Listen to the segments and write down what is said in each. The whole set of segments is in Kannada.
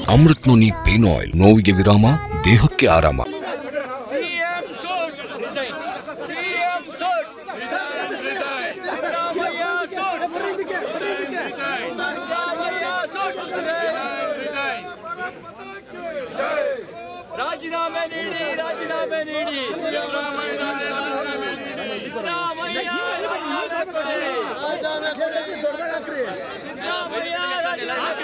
ಅಮೃತ್ ನೋನಿ ಪೇನ್ ಆಯಿಲ್, ನೋವಿಗೆ ವಿರಾಮ, ದೇಹಕ್ಕೆ ಆರಾಮ. ರಾಜೀನಾಮೆ ನೀಡಿ, ರಾಜೀನಾಮೆ ನೀಡಿ. ಸಿದ್ದರಾಮಯ್ಯ ರಾಜೀನಾಮೆ ಕೊಡಿ. ಸಿದ್ದರಾಮಯ್ಯ ರಾಜೀನಾಮೆ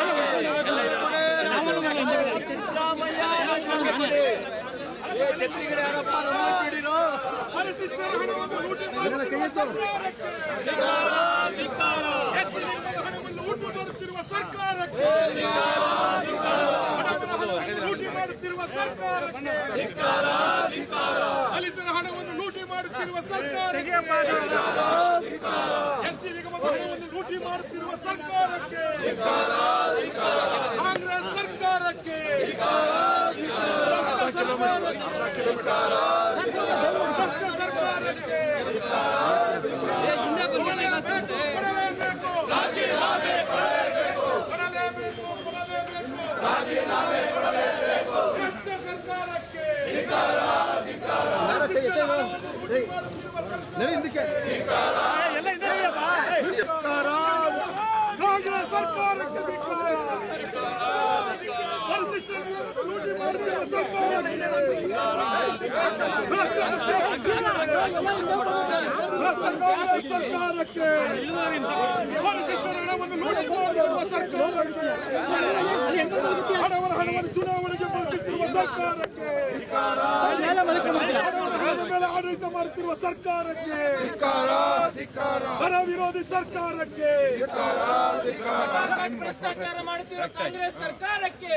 ಕೊಡಿ. ಏ ಛತ್ರಿಗಳು ಯಾರಪ್ಪ ನೋಡ್ತಿದ್ದೀರೋ? ಲೂಟಿ ಮಾಡುತ್ತಿರುವ ಸರ್ಕಾರಕ್ಕೆ, ದಲಿತರ ಹಣವನ್ನು ಲೂಟಿ ಮಾಡುತ್ತಿರುವ ಸರ್ಕಾರಕ್ಕೆ, ಎಸ್ಟಿ ನಿಗಮದ ಹಣವನ್ನು ಲೂಟಿ ಮಾಡುತ್ತಿರುವ ಸರ್ಕಾರಕ್ಕೆ, ಕಾಂಗ್ರೆಸ್ ಸರ್ಕಾರಕ್ಕೆ, ಸರ್ಕಾರಕ್ಕೆ ಕಾಂಗ್ರೆಸ್ ಸರ್ಕಾರಕ್ಕೆ ಸರ್ಕಾರಕ್ಕೆ, ಪರಿಶಿಷ್ಟರ ಹಣವನ್ನು ಲೂಟಿ ಮಾಡುತ್ತಿರುವ ಸರ್ಕಾರಕ್ಕೆ, ಹಣವನ್ನು ಚುನಾವಣೆಗೆ ಬಳಸುತ್ತಿರುವ ಸರ್ಕಾರಕ್ಕೆ, ಮೇಲೆ ಆಡಳಿತ ಮಾಡುತ್ತಿರುವ ಸರ್ಕಾರಕ್ಕೆ, ಬರ ವಿರೋಧಿ ಸರ್ಕಾರಕ್ಕೆ, ಭ್ರಷ್ಟಾಚಾರ ಮಾಡುತ್ತಿರುವ ಕಾಂಗ್ರೆಸ್ ಸರ್ಕಾರಕ್ಕೆ,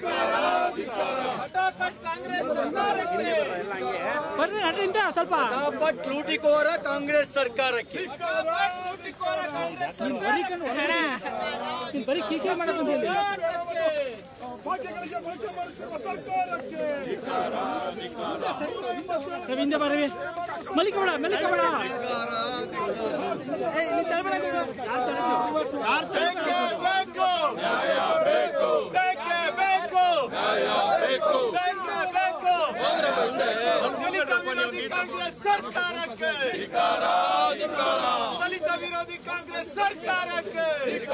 ಹಠಾತ್ ಕಾಂಗ್ರೆಸ್ ಸರ್ಕಾರಕ್ಕೆ, ಸ್ವಲ್ಪ ಲೂಟಿಕೋರ ಕಾಂಗ್ರೆಸ್ ಸರ್ಕಾರಕ್ಕೆ, ಬರೀ ಕೀಕೆ ಮಾಡೋದು ಭಾಗ್ಯಗಳಿಗೆ ಬಳಕೆ ಮಾಡುತ್ತಿರುವ ಸರ್ಕಾರಕ್ಕೆ, ಹಿಂದೆ ಬರವಿ ಮಲಿಕಬೇಡ ಮಲಿಕಬೇಡ ಕಾಂಗ್ರೆಸ್ ಸರ್ಕಾರಕ್ಕೆ, ದಲಿತ ವಿರೋಧಿ ಕಾಂಗ್ರೆಸ್ ಸರ್ಕಾರಕ್ಕೆ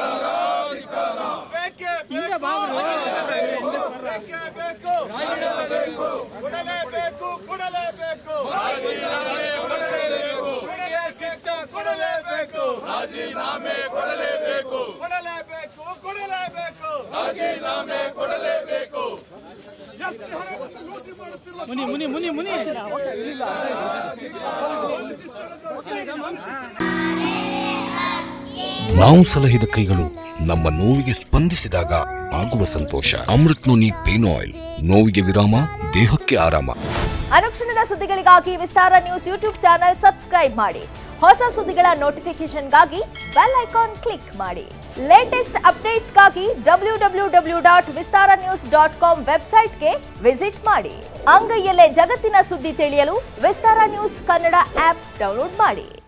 ಬೇಕೇ ಬೇಕು, ಕೊಡಲೇಬೇಕು, ಕೊಡಲೇಬೇಕು, ಕೊಡಲೇಬೇಕು, ರಾಜೀನಾಮೆ ಕೊಡಲೇಬೇಕು, ಕೊಡಲೇಬೇಕು, ಕೊಡಲೇಬೇಕು, ರಾಜೀನಾಮೆ ಕೊಡಲೇಬೇಕು. ಮುನಿ ಮುನಿ ಮುನಿ ಮುನಿ ನಾವು ಸಲಹಿದ ಕೈಗಳು ನಮ್ಮ ನೋವಿಗೆ ಸ್ಪಂದಿಸಿದಾಗ ಆಗುವ ಸಂತೋಷ. ಅಮೃತ್ ನೋನಿ ಪೇನ್ ಆಯಿಲ್, ನೋವಿಗೆ ವಿರಾಮ, ದೇಹಕ್ಕೆ ಆರಾಮ. ಅನುಕ್ಷಣದ ಸುದ್ದಿಗಳಿಗಾಗಿ Vistara news YouTube channel subscribe ಮಾಡಿ. ಹೊಸ ಸುದ್ದಿಗಳ ನೋಟಿಫಿಕೇಶನ್ಗಾಗಿ ಬೆಲ್ ಐಕಾನ್ ಕ್ಲಿಕ್ ಮಾಡಿ. ಲೇಟೆಸ್ಟ್ ಅಪ್ಡೇಟ್ಸ್ಗಾಗಿ www.vistaranews.com ವೆಬ್ಸೈಟ್ಗೆ ವಿಸಿಟ್ ಮಾಡಿ. ಅಂಗೈಯಲ್ಲೇ ಜಗತ್ತಿನ ಸುದ್ದಿ ತಿಳಿಯಲು Vistara news Kannada app download ಮಾಡಿ.